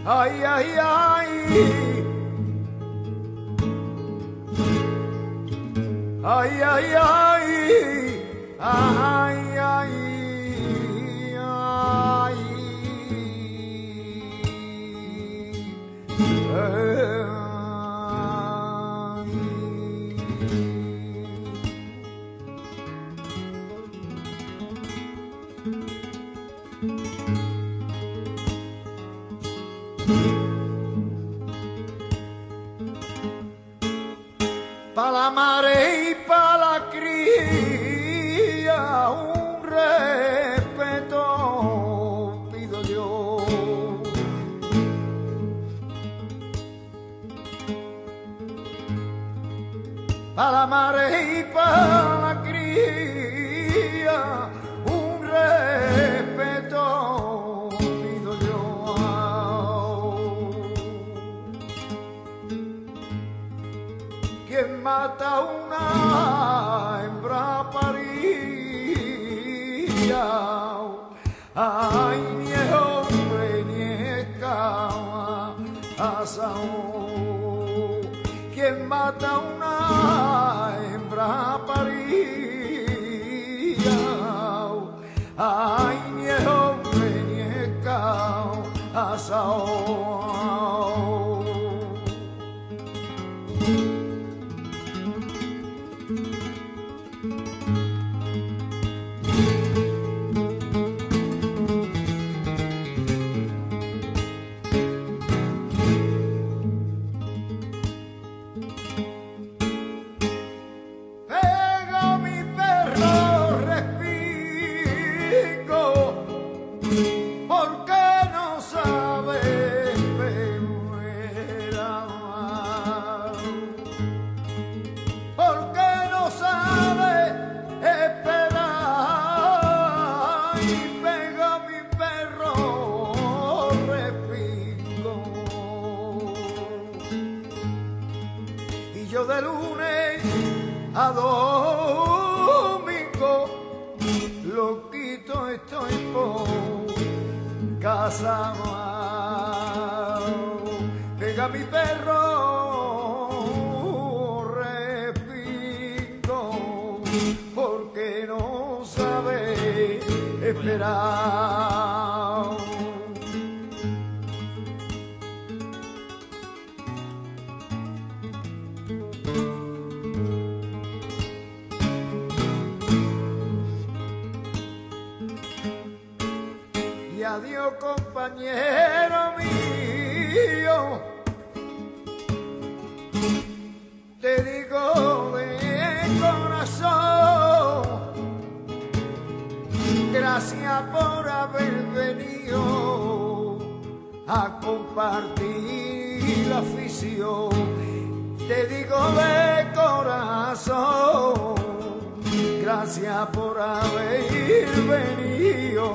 ay, ay, ay. Ay, ay, ay, ay, ay, ay. Pa' la madre y pa' la cría un respeto pido yo. Pa' la madre y pa' la cría un respeto pido yo. Quien mata una hembra paría, ay, ni es hombre ni es cama asao. Quien mata una hembra paría, ay, ni es hombre ni es cama asao. Yo de lunes a domingo loquito estoy por casa mal. Pega mi perro respingo porque no sabe esperar. Y adiós compañero mío, te digo de corazón, gracias por haber venido a compartir la afición. Te digo de corazón, gracias por haber venido